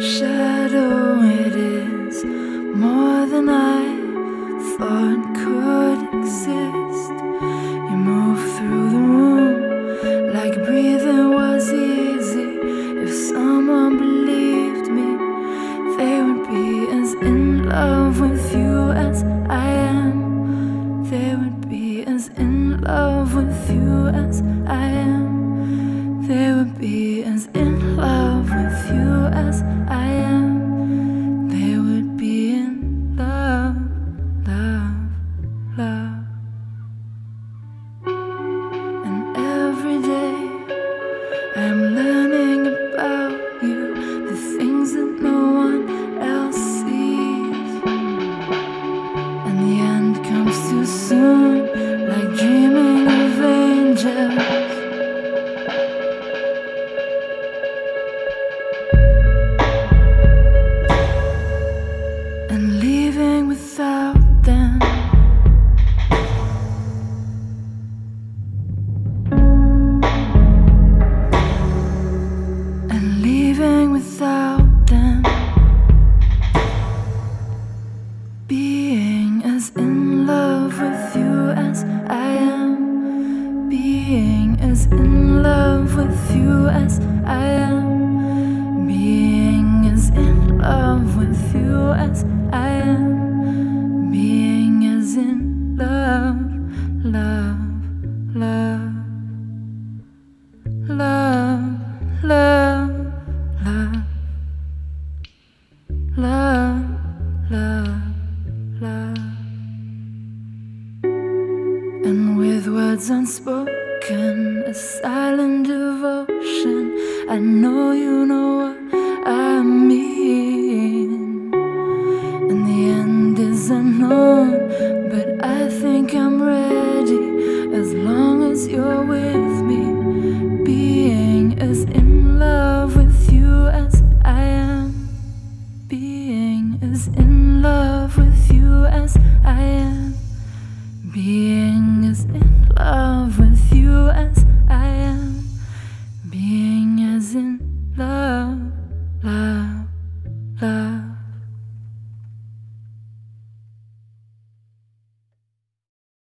shadow, it is more than I thought could exist. You move through the room like breathing was easy. If someone believed me, they would be as in love with you as I am. They would be as in love with you as I am. They would be as in love with you as I am. They would be in love, love, love. And every day I'm learning about you, the things that no one else sees. And the end comes too soon, like dreaming of angels. And leaving without them. And leaving without them. Being as in love with you as I am. Being as in love with you as I am. Being as in love with you as I am. Being as in love, love, love, love, love, love, love, love, love. And with words unspoken, a silent devotion, I know you know